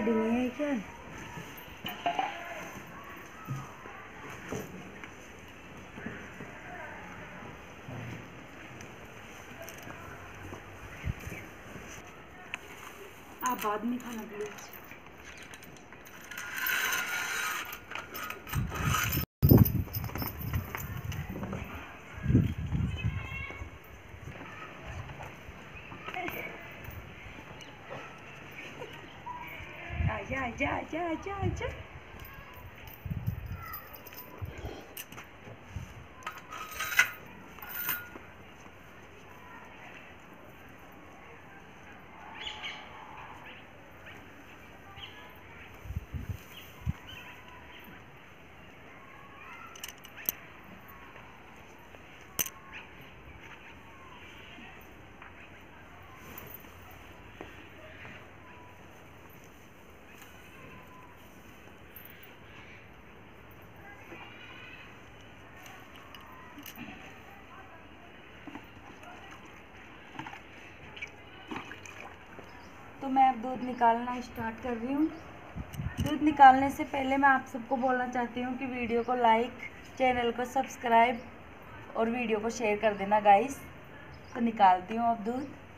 वाली नहीं है क्या? आप बाद में खाना प्लीज। आजा आजा आजा आजा आजा। तो मैं अब दूध निकालना स्टार्ट कर रही हूँ। दूध निकालने से पहले मैं आप सबको बोलना चाहती हूँ कि वीडियो को लाइक, चैनल को सब्सक्राइब और वीडियो को शेयर कर देना गाइस। तो निकालती हूँ अब दूध।